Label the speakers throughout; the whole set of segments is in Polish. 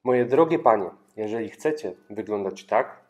Speaker 1: Moje drogie panie, jeżeli chcecie wyglądać tak,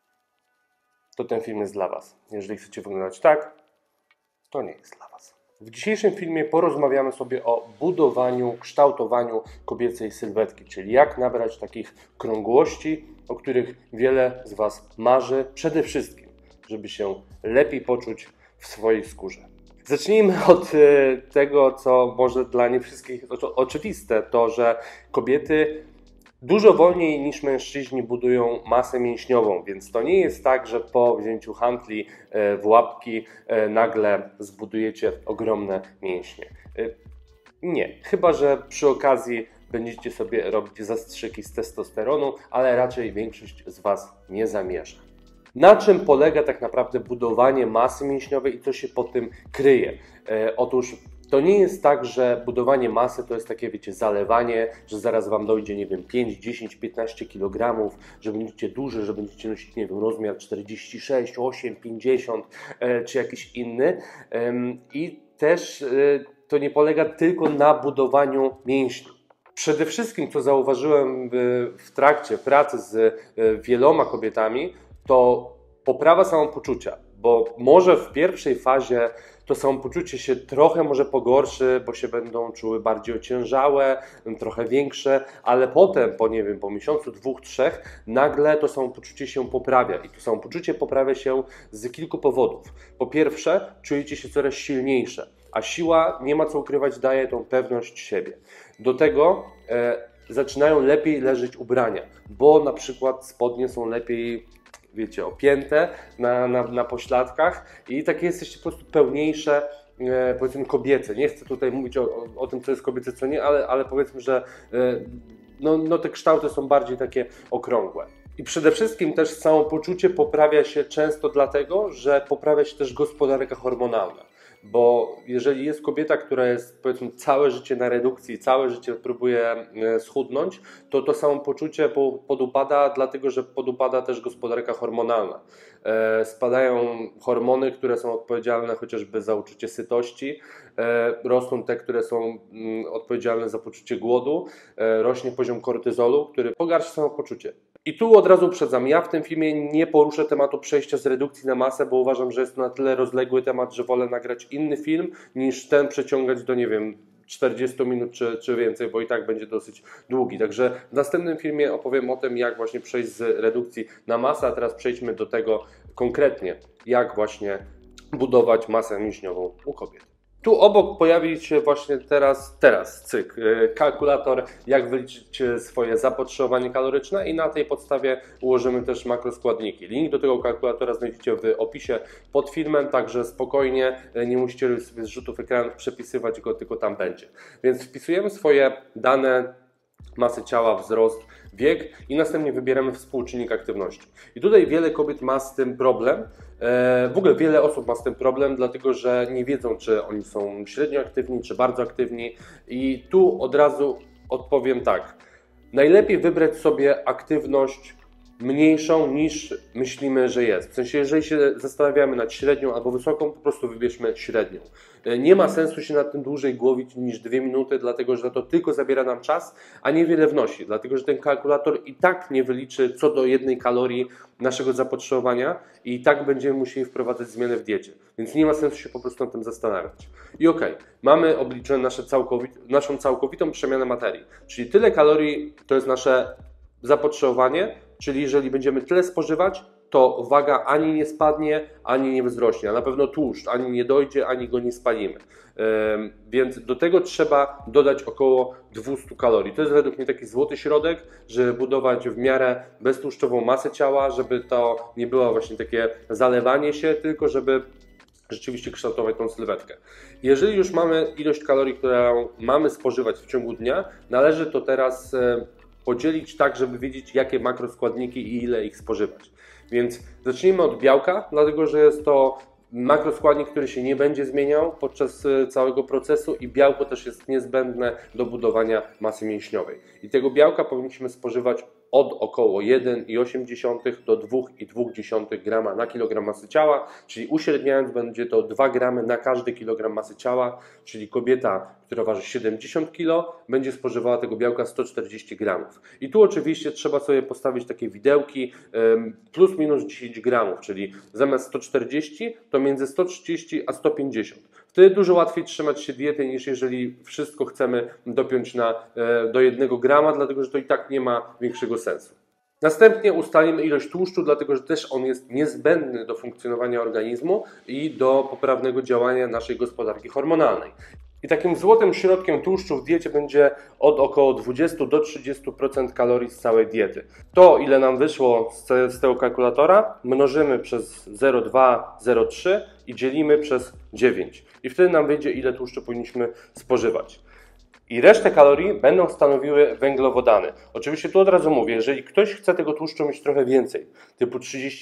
Speaker 1: to ten film jest dla was. Jeżeli chcecie wyglądać tak, to nie jest dla was. W dzisiejszym filmie porozmawiamy sobie o budowaniu, kształtowaniu kobiecej sylwetki, czyli jak nabrać takich krągłości, o których wiele z was marzy, przede wszystkim, żeby się lepiej poczuć w swojej skórze. Zacznijmy od tego, co może dla nie wszystkich oczywiste, to że kobiety dużo wolniej niż mężczyźni budują masę mięśniową, więc to nie jest tak, że po wzięciu hantli w łapki nagle zbudujecie ogromne mięśnie. Nie, chyba że przy okazji będziecie sobie robić zastrzyki z testosteronu, ale raczej większość z was nie zamierza. Na czym polega tak naprawdę budowanie masy mięśniowej i co się po tym kryje? Otóż to nie jest tak, że budowanie masy to jest takie, wiecie, zalewanie, że zaraz wam dojdzie, nie wiem, 5, 10, 15 kg, że będziecie duży, że będziecie nosić, nie wiem, rozmiar 46, 8, 50 czy jakiś inny. I też to nie polega tylko na budowaniu mięśni. Przede wszystkim, co zauważyłem w trakcie pracy z wieloma kobietami, to poprawa samopoczucia, bo może w pierwszej fazie to samopoczucie się trochę może pogorszy, bo się będą czuły bardziej ociężałe, trochę większe, ale potem, po miesiącu, 2, 3, nagle to samopoczucie się poprawia i to samopoczucie poprawia się z kilku powodów. Po pierwsze, czujecie się coraz silniejsze, a siła, nie ma co ukrywać, daje tą pewność siebie. Do tego zaczynają lepiej leżeć ubrania, bo na przykład spodnie są lepiej, wiecie, opięte na pośladkach i takie jesteście po prostu pełniejsze, powiedzmy kobiece. Nie chcę tutaj mówić o tym, co jest kobiece, co nie, ale powiedzmy, że te kształty są bardziej takie okrągłe. I przede wszystkim też samopoczucie poprawia się często dlatego, że poprawia się też gospodarka hormonalna. Bo jeżeli jest kobieta, która jest, powiedzmy, całe życie na redukcji, całe życie próbuje schudnąć, to samopoczucie podupada, dlatego że podupada też gospodarka hormonalna. Spadają hormony, które są odpowiedzialne chociażby za uczucie sytości, rosną te, które są odpowiedzialne za poczucie głodu, rośnie poziom kortyzolu, który pogarsza samopoczucie. I tu od razu uprzedzam, ja w tym filmie nie poruszę tematu przejścia z redukcji na masę, bo uważam, że jest to na tyle rozległy temat, że wolę nagrać inny film, niż ten przeciągać do, 40 minut czy więcej, bo i tak będzie dosyć długi. Także w następnym filmie opowiem o tym, jak właśnie przejść z redukcji na masę, a teraz przejdźmy do tego konkretnie, jak właśnie budować masę mięśniową u kobiet. Tu obok pojawi się właśnie teraz cyk, kalkulator, jak wyliczyć swoje zapotrzebowanie kaloryczne i na tej podstawie ułożymy też makroskładniki. Link do tego kalkulatora znajdziecie w opisie pod filmem, także spokojnie, nie musicie sobie z rzutów ekranu przepisywać go, tylko tam będzie. Więc wpisujemy swoje dane, masę ciała, wzrost, wiek i następnie wybieramy współczynnik aktywności. I tutaj wiele kobiet ma z tym problem, w ogóle wiele osób ma z tym problem, dlatego że nie wiedzą, czy oni są średnio aktywni, czy bardzo aktywni. I tu od razu odpowiem tak. Najlepiej wybrać sobie aktywność mniejszą niż myślimy, że jest. W sensie, jeżeli się zastanawiamy nad średnią albo wysoką, po prostu wybierzmy średnią. Nie ma sensu się nad tym dłużej głowić niż 2 minuty, dlatego że to tylko zabiera nam czas, a niewiele wnosi. Dlatego, że ten kalkulator i tak nie wyliczy co do 1 kalorii naszego zapotrzebowania i tak będziemy musieli wprowadzać zmiany w diecie. Więc nie ma sensu się po prostu nad tym zastanawiać. I okej, mamy obliczone naszą całkowitą przemianę materii. Czyli tyle kalorii to jest nasze zapotrzebowanie, czyli jeżeli będziemy tyle spożywać, to waga ani nie spadnie, ani nie wzrośnie, a na pewno tłuszcz ani nie dojdzie, ani go nie spalimy. Więc do tego trzeba dodać około 200 kalorii. To jest według mnie taki złoty środek, żeby budować w miarę beztłuszczową masę ciała, żeby to nie było właśnie takie zalewanie się, tylko żeby rzeczywiście kształtować tą sylwetkę. Jeżeli już mamy ilość kalorii, którą mamy spożywać w ciągu dnia, należy to teraz podzielić tak, żeby wiedzieć, jakie makroskładniki i ile ich spożywać. Więc zacznijmy od białka, dlatego że jest to makroskładnik, który się nie będzie zmieniał podczas całego procesu i białko też jest niezbędne do budowania masy mięśniowej. I tego białka powinniśmy spożywać od około 1,8 do 2,2 grama na kilogram masy ciała, czyli uśredniając będzie to 2 gramy na każdy kilogram masy ciała, czyli kobieta, która waży 70 kg, będzie spożywała tego białka 140 gramów. I tu oczywiście trzeba sobie postawić takie widełki plus minus 10 gramów, czyli zamiast 140 to między 130 a 150. Wtedy dużo łatwiej trzymać się diety, niż jeżeli wszystko chcemy dopiąć do 1 grama, dlatego że to i tak nie ma większego sensu. Następnie ustalimy ilość tłuszczu, dlatego że też on jest niezbędny do funkcjonowania organizmu i do poprawnego działania naszej gospodarki hormonalnej. I takim złotym środkiem tłuszczu w diecie będzie od około 20 do 30% kalorii z całej diety. To, ile nam wyszło z tego kalkulatora, mnożymy przez 0,2, 0,3 i dzielimy przez 9. I wtedy nam wyjdzie, ile tłuszczu powinniśmy spożywać. I resztę kalorii będą stanowiły węglowodany. Oczywiście tu od razu mówię, jeżeli ktoś chce tego tłuszczu mieć trochę więcej, typu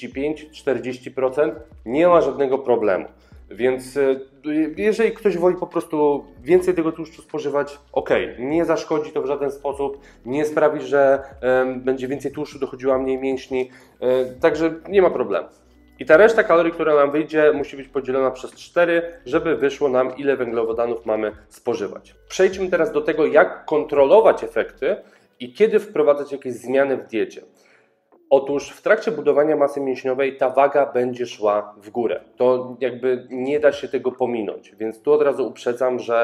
Speaker 1: 35-40%, nie ma żadnego problemu. Więc jeżeli ktoś woli po prostu więcej tego tłuszczu spożywać, ok, nie zaszkodzi to w żaden sposób, nie sprawi, że będzie więcej tłuszczu, dochodziło mniej mięśni, także nie ma problemu. I ta reszta kalorii, która nam wyjdzie, musi być podzielona przez 4, żeby wyszło nam, ile węglowodanów mamy spożywać. Przejdźmy teraz do tego, jak kontrolować efekty i kiedy wprowadzać jakieś zmiany w diecie. Otóż w trakcie budowania masy mięśniowej ta waga będzie szła w górę. To jakby nie da się tego pominąć, więc tu od razu uprzedzam, że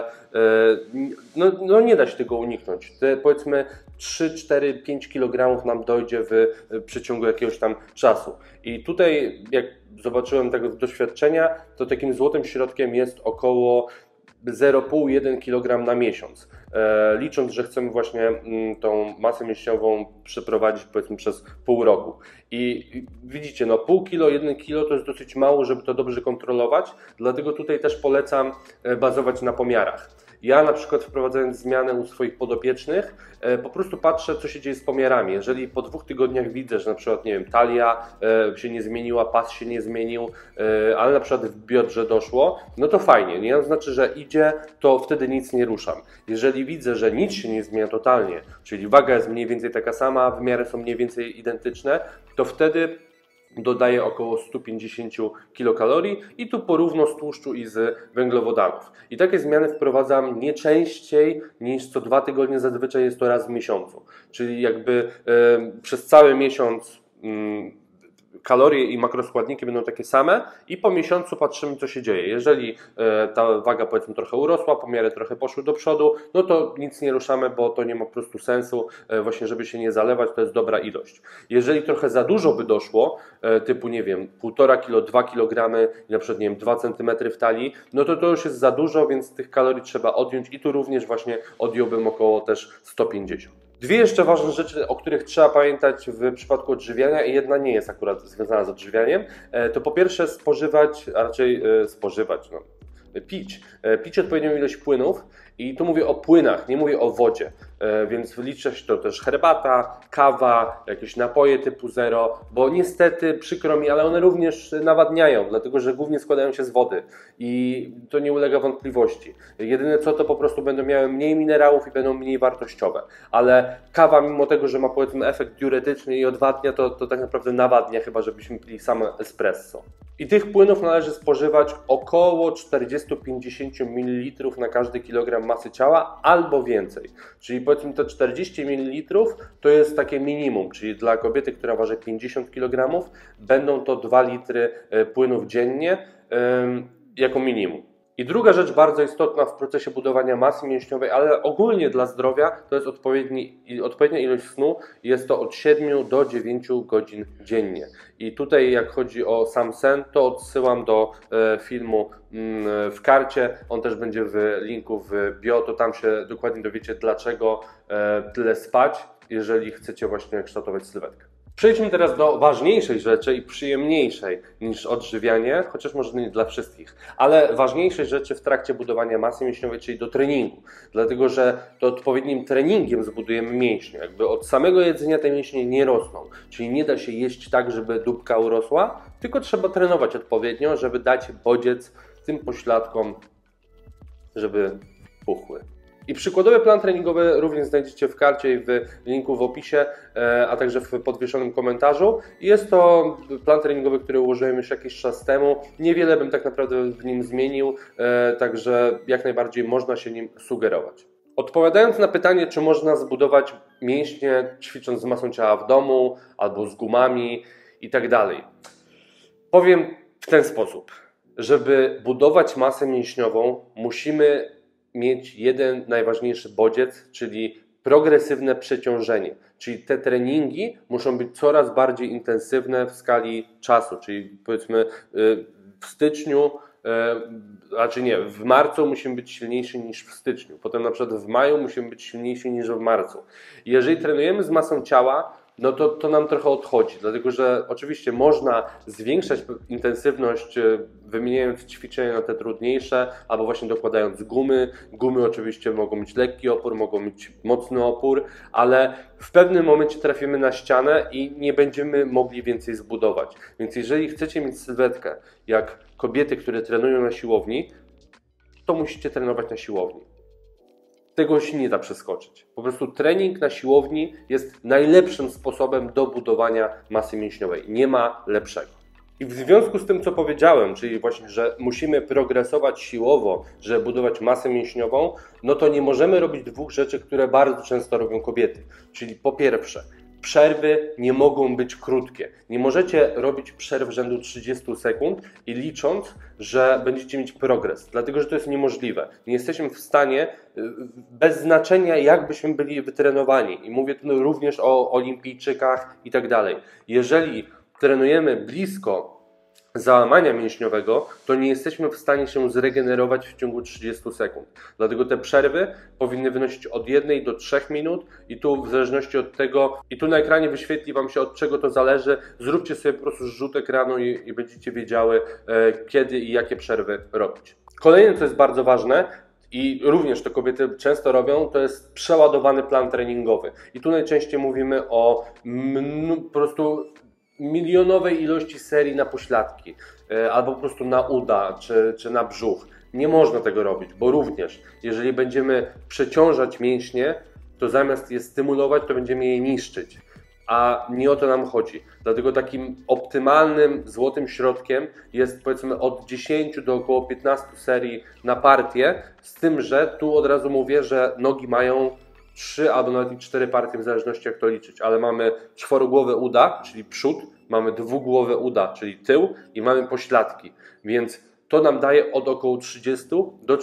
Speaker 1: nie da się tego uniknąć. Te, powiedzmy 3, 4, 5 kg nam dojdzie w przeciągu jakiegoś tam czasu. I tutaj jak zobaczyłem tego doświadczenia, to takim złotym środkiem jest około 0,5-1 kg na miesiąc. Licząc, że chcemy właśnie tą masę mięśniową przeprowadzić powiedzmy przez pół roku. I widzicie, no pół kilo, 1 kilo to jest dosyć mało, żeby to dobrze kontrolować, dlatego tutaj też polecam bazować na pomiarach. Ja na przykład wprowadzając zmianę u swoich podopiecznych, po prostu patrzę, co się dzieje z pomiarami. Jeżeli po 2 tygodniach widzę, że na przykład, nie wiem, talia się nie zmieniła, pas się nie zmienił, ale na przykład w biodrze doszło, no to fajnie, nie? To znaczy, że idzie, to wtedy nic nie ruszam. Jeżeli widzę, że nic się nie zmienia totalnie, czyli waga jest mniej więcej taka sama, wymiary są mniej więcej identyczne, to wtedy dodaję około 150 kilokalorii i tu porówno z tłuszczu i z węglowodanów. I takie zmiany wprowadzam nie częściej niż co 2 tygodnie, zazwyczaj jest to raz w miesiącu. Czyli jakby przez cały miesiąc kalorie i makroskładniki będą takie same i po miesiącu patrzymy, co się dzieje. Jeżeli ta waga powiedzmy trochę urosła, pomiary trochę poszły do przodu, no to nic nie ruszamy, bo to nie ma po prostu sensu, właśnie żeby się nie zalewać, to jest dobra ilość. Jeżeli trochę za dużo by doszło, typu nie wiem, 1,5 kg, 2 kg i na przykład nie wiem, 2 cm w talii, no to już jest za dużo, więc tych kalorii trzeba odjąć i tu również właśnie odjąłbym około też 150. Dwie jeszcze ważne rzeczy, o których trzeba pamiętać w przypadku odżywiania i jedna nie jest akurat związana z odżywianiem, to po pierwsze spożywać, a raczej pić odpowiednią ilość płynów i tu mówię o płynach, nie mówię o wodzie, więc wlicza się to też herbata, kawa, jakieś napoje typu zero, bo niestety przykro mi, ale one również nawadniają, dlatego że głównie składają się z wody i to nie ulega wątpliwości. Jedyne co, to po prostu będą miały mniej minerałów i będą mniej wartościowe, ale kawa mimo tego, że ma powiedzmy efekt diuretyczny i odwadnia, to tak naprawdę nawadnia, chyba żebyśmy pili same espresso. I tych płynów należy spożywać około 40-50 ml na każdy kilogram masy ciała albo więcej. Czyli powiedzmy te 40 ml to jest takie minimum, czyli dla kobiety, która waży 50 kg, będą to 2 litry płynów dziennie jako minimum. I druga rzecz bardzo istotna w procesie budowania masy mięśniowej, ale ogólnie dla zdrowia, to jest odpowiednia ilość snu. Jest to od 7 do 9 godzin dziennie. I tutaj jak chodzi o sam sen, to odsyłam do filmu w karcie. On też będzie w linku w bio, to tam się dokładnie dowiecie, dlaczego tyle spać, jeżeli chcecie właśnie kształtować sylwetkę. Przejdźmy teraz do ważniejszej rzeczy i przyjemniejszej niż odżywianie, chociaż może nie dla wszystkich, ale ważniejszej rzeczy w trakcie budowania masy mięśniowej, czyli do treningu. Dlatego, że to odpowiednim treningiem zbudujemy mięśnie. Jakby od samego jedzenia te mięśnie nie rosną. Czyli nie da się jeść tak, żeby dupka urosła, tylko trzeba trenować odpowiednio, żeby dać bodziec tym pośladkom, żeby puchły. I przykładowy plan treningowy również znajdziecie w karcie i w linku w opisie, a także w podwieszonym komentarzu. Jest to plan treningowy, który ułożyłem już jakiś czas temu. Niewiele bym tak naprawdę w nim zmienił, także jak najbardziej można się nim sugerować. Odpowiadając na pytanie, czy można zbudować mięśnie ćwicząc z masą ciała w domu albo z gumami i tak dalej, powiem w ten sposób. Żeby budować masę mięśniową, musimy mieć jeden najważniejszy bodziec, czyli progresywne przeciążenie. Czyli te treningi muszą być coraz bardziej intensywne w skali czasu, czyli powiedzmy w styczniu, w marcu musimy być silniejsi niż w styczniu, potem na przykład w maju musimy być silniejsi niż w marcu. Jeżeli trenujemy z masą ciała, no to nam trochę odchodzi, dlatego że oczywiście można zwiększać intensywność, wymieniając ćwiczenia na te trudniejsze, albo właśnie dokładając gumy. Gumy oczywiście mogą mieć lekki opór, mogą mieć mocny opór, ale w pewnym momencie trafimy na ścianę i nie będziemy mogli więcej zbudować. Więc jeżeli chcecie mieć sylwetkę jak kobiety, które trenują na siłowni, to musicie trenować na siłowni. Tego się nie da przeskoczyć. Po prostu trening na siłowni jest najlepszym sposobem do budowania masy mięśniowej. Nie ma lepszego. I w związku z tym, co powiedziałem, czyli właśnie, że musimy progresować siłowo, żeby budować masę mięśniową, no to nie możemy robić dwóch rzeczy, które bardzo często robią kobiety. Czyli po pierwsze, przerwy nie mogą być krótkie. Nie możecie robić przerw rzędu 30 sekund i licząc, że będziecie mieć progres, dlatego że to jest niemożliwe. Nie jesteśmy w stanie, bez znaczenia jak byśmy byli wytrenowani, i mówię tu również o olimpijczykach i tak dalej. Jeżeli trenujemy blisko załamania mięśniowego, to nie jesteśmy w stanie się zregenerować w ciągu 30 sekund. Dlatego te przerwy powinny wynosić od 1 do 3 minut i tu w zależności od tego, i tu na ekranie wyświetli Wam się, od czego to zależy. Zróbcie sobie po prostu zrzut ekranu i będziecie wiedziały, kiedy i jakie przerwy robić. Kolejne, co jest bardzo ważne, i również to kobiety często robią, to jest przeładowany plan treningowy. I tu najczęściej mówimy o po prostu milionowej ilości serii na pośladki, albo po prostu na uda, czy na brzuch. Nie można tego robić, bo również jeżeli będziemy przeciążać mięśnie, to zamiast je stymulować, to będziemy je niszczyć. A nie o to nam chodzi. Dlatego takim optymalnym, złotym środkiem jest powiedzmy od 10 do około 15 serii na partię, z tym, że tu od razu mówię, że nogi mają 3 albo nawet 4 partie, w zależności jak to liczyć, ale mamy czworogłowe uda, czyli przód, mamy dwugłowe uda, czyli tył, i mamy pośladki, więc to nam daje od około 30 do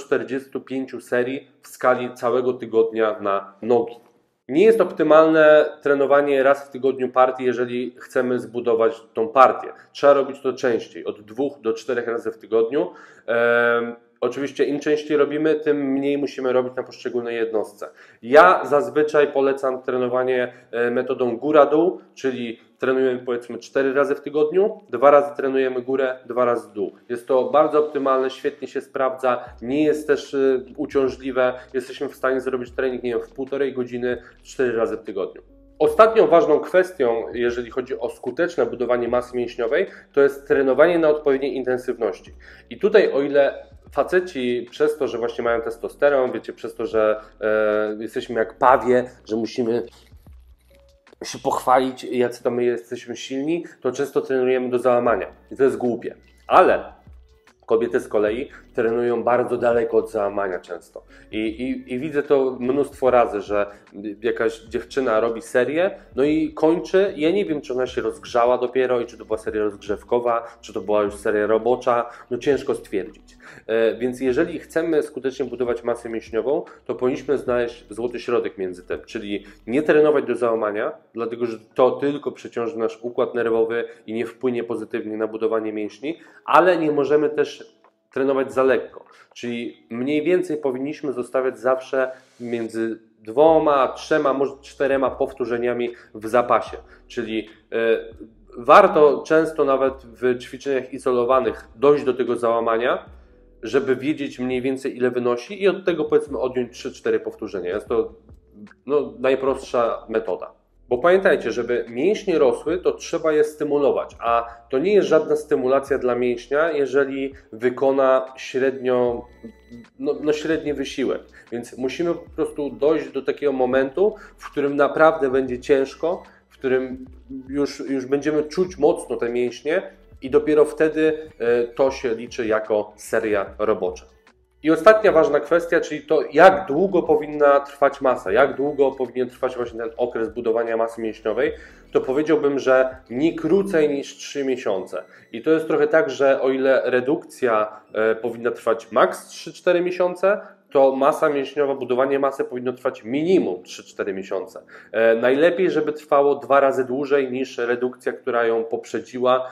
Speaker 1: 45 serii w skali całego tygodnia na nogi. Nie jest optymalne trenowanie raz w tygodniu partii, jeżeli chcemy zbudować tą partię. Trzeba robić to częściej, od 2 do 4 razy w tygodniu. Oczywiście im częściej robimy, tym mniej musimy robić na poszczególnej jednostce. Ja zazwyczaj polecam trenowanie metodą góra-dół, czyli trenujemy powiedzmy 4 razy w tygodniu, 2 razy trenujemy górę, 2 razy dół. Jest to bardzo optymalne, świetnie się sprawdza, nie jest też uciążliwe. Jesteśmy w stanie zrobić trening, nie wiem, w 1,5 godziny, 4 razy w tygodniu. Ostatnią ważną kwestią, jeżeli chodzi o skuteczne budowanie masy mięśniowej, to jest trenowanie na odpowiedniej intensywności. I tutaj, o ile faceci przez to, że właśnie mają testosteron, wiecie, przez to, że jesteśmy jak pawie, że musimy się pochwalić, jacy to my jesteśmy silni, to często trenujemy do załamania. I to jest głupie. Ale kobiety z kolei trenują bardzo daleko od załamania często. I widzę to mnóstwo razy, że jakaś dziewczyna robi serię, no i kończy. Ja nie wiem, czy ona się rozgrzała dopiero i czy to była seria rozgrzewkowa, czy to była już seria robocza. No ciężko stwierdzić. Więc jeżeli chcemy skutecznie budować masę mięśniową, to powinniśmy znaleźć złoty środek między tym, czyli nie trenować do załamania, dlatego że to tylko przeciąży nasz układ nerwowy i nie wpłynie pozytywnie na budowanie mięśni, ale nie możemy też trenować za lekko, czyli mniej więcej powinniśmy zostawiać zawsze między 2, 3, może 4 powtórzeniami w zapasie, czyli warto często nawet w ćwiczeniach izolowanych dojść do tego załamania, żeby wiedzieć mniej więcej ile wynosi i od tego powiedzmy odjąć 3-4 powtórzenia. Jest to najprostsza metoda. Bo pamiętajcie, żeby mięśnie rosły, to trzeba je stymulować, a to nie jest żadna stymulacja dla mięśnia, jeżeli wykona średnio, średni wysiłek. Więc musimy po prostu dojść do takiego momentu, w którym naprawdę będzie ciężko, w którym już będziemy czuć mocno te mięśnie i dopiero wtedy to się liczy jako seria robocza. I ostatnia ważna kwestia, czyli to, jak długo powinna trwać masa, jak długo powinien trwać właśnie ten okres budowania masy mięśniowej, to powiedziałbym, że nie krócej niż 3 miesiące. I to jest trochę tak, że o ile redukcja powinna trwać maks 3-4 miesiące, to masa mięśniowa, budowanie masy powinno trwać minimum 3-4 miesiące. Najlepiej, żeby trwało 2 razy dłużej niż redukcja, która ją poprzedziła.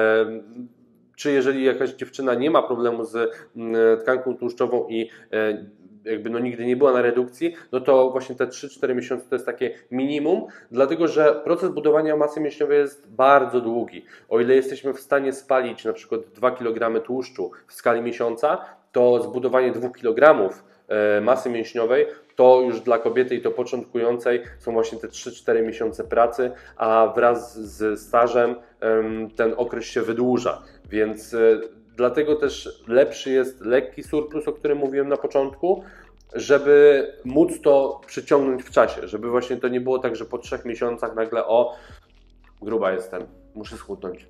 Speaker 1: Czy jeżeli jakaś dziewczyna nie ma problemu z tkanką tłuszczową i nigdy nie była na redukcji, no to właśnie te 3-4 miesiące to jest takie minimum, dlatego że proces budowania masy mięśniowej jest bardzo długi. O ile jesteśmy w stanie spalić na przykład 2 kg tłuszczu w skali miesiąca, to zbudowanie 2 kg masy mięśniowej to już dla kobiety i to początkującej są właśnie te 3-4 miesiące pracy, a wraz z stażem ten okres się wydłuża. Więc dlatego też lepszy jest lekki surplus, o którym mówiłem na początku, żeby móc to przyciągnąć w czasie, żeby właśnie to nie było tak, że po 3 miesiącach nagle gruba jestem, muszę schudnąć.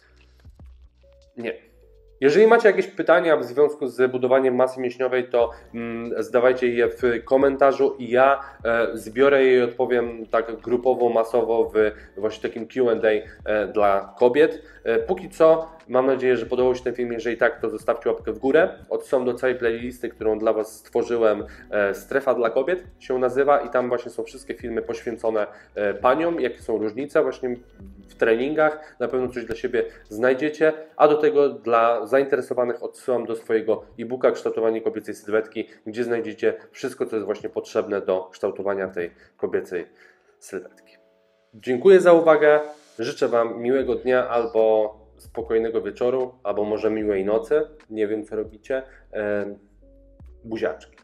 Speaker 1: Nie. Jeżeli macie jakieś pytania w związku z budowaniem masy mięśniowej, to zadawajcie je w komentarzu i ja zbiorę je i odpowiem tak grupowo, masowo w właśnie takim Q&A dla kobiet. Póki co mam nadzieję, że podobał się ten film. Jeżeli tak, to zostawcie łapkę w górę. Odsyłam do całej playlisty, którą dla Was stworzyłem. Strefa dla kobiet się nazywa i tam właśnie są wszystkie filmy poświęcone paniom, jakie są różnice właśnie w treningach. Na pewno coś dla siebie znajdziecie, a do tego dla zainteresowanych odsyłam do swojego e-booka Kształtowanie kobiecej sylwetki, gdzie znajdziecie wszystko, co jest właśnie potrzebne do kształtowania tej kobiecej sylwetki. Dziękuję za uwagę. Życzę Wam miłego dnia albo spokojnego wieczoru, albo może miłej nocy. Nie wiem, co robicie. Buziaczki.